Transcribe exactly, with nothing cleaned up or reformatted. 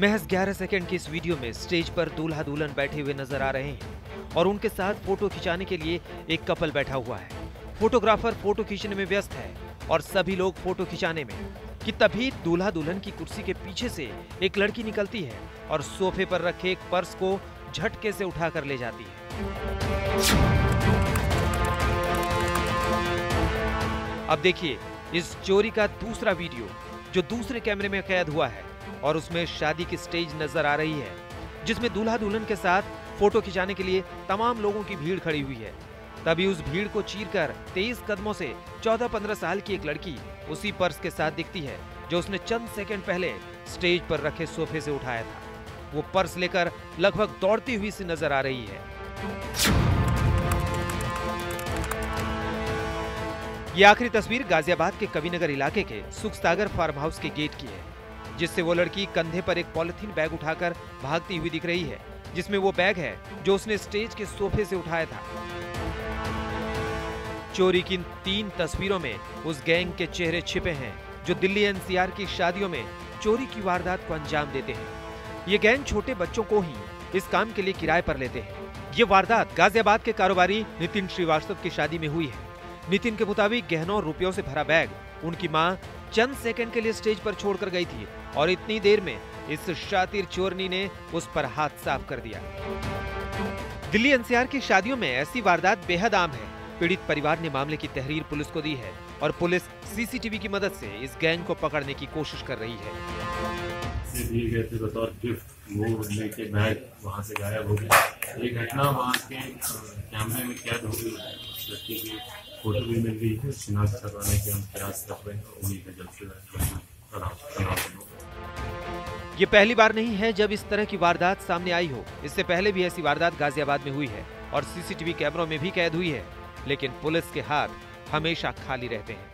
महज ग्यारह सेकंड की इस वीडियो में स्टेज पर दूल्हा दुल्हन बैठे हुए नजर आ रहे हैं और उनके साथ फोटो खिंचाने के लिए एक कपल बैठा हुआ है। फोटोग्राफर फोटो खींचने में व्यस्त है और सभी लोग फोटो खिंचाने में कि तभी दूल्हा दुल्हन की कुर्सी के पीछे से एक लड़की निकलती है और सोफे पर रखे एक पर्स को झटके से उठाकर ले जाती है। अब देखिए इस चोरी का दूसरा वीडियो जो दूसरे कैमरे में कैद हुआ है और उसमें शादी की स्टेज नजर आ रही है जिसमें दूल्हा दुल्हन के साथ फोटो खिंचाने के लिए तमाम लोगों की भीड़ खड़ी हुई है। तभी उस भीड़ को चीरकर तेज कदमों से चौदह पंद्रह साल की एक लड़की उसी पर्स के साथ दिखती है जो उसने चंद सेकंड पहले स्टेज पर रखे सोफे से उठाया था। वो पर्स लेकर लगभग दौड़ती हुई सी नजर आ रही है। ये आखिरी तस्वीर गाजियाबाद के कविनगर इलाके के सुखसागर फार्म हाउस के गेट की है, जिससे वो लड़की कंधे पर एक पॉलिथीन बैग उठाकर भागती हुई दिख रही है, जिसमें वो बैग है जो उसने स्टेज के सोफे से उठाया था। चोरी की तीन तस्वीरों में उस गैंग के चेहरे छिपे हैं जो दिल्ली एनसीआर की शादियों में चोरी की वारदात को अंजाम देते हैं। ये गैंग छोटे बच्चों को ही इस काम के लिए किराए पर लेते हैं। ये वारदात गाजियाबाद के कारोबारी नितिन श्रीवास्तव की शादी में हुई है। नितिन के मुताबिक गहनों और रुपयों से भरा बैग उनकी मां चंद सेकंड के लिए स्टेज पर छोड़कर गई थी और इतनी देर में इस शातिर चोरनी ने उस पर हाथ साफ कर दिया। दिल्ली एनसीआर की शादियों में ऐसी वारदात बेहद आम है। पीड़ित परिवार ने मामले की तहरीर पुलिस को दी है और पुलिस सीसीटीवी की मदद से इस गैंग को पकड़ने की कोशिश कर रही है। दिए गए थे बतौर गिफ्ट वो लेके बैग वहाँ से गायब हो गया। ये घटना वहाँ के कैमरे में कैद हो गई है। उस लड़की की फोटो भी मिल गई है। शिनाख्त करवाने के हम प्रयास कर रहे हैं। उम्मीद है जल्द से ये पहली बार नहीं है जब इस तरह की वारदात सामने आई हो। इससे पहले भी ऐसी वारदात गाजियाबाद में हुई है और सीसीटीवी कैमरों में भी कैद हुई है, लेकिन पुलिस के हाथ हमेशा खाली रहते हैं।